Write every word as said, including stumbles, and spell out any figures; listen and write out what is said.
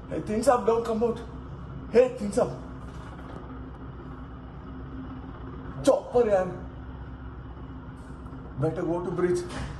Hey, things up, don't come out. Hey, things up. Chopper, yaar. Better go to bridge.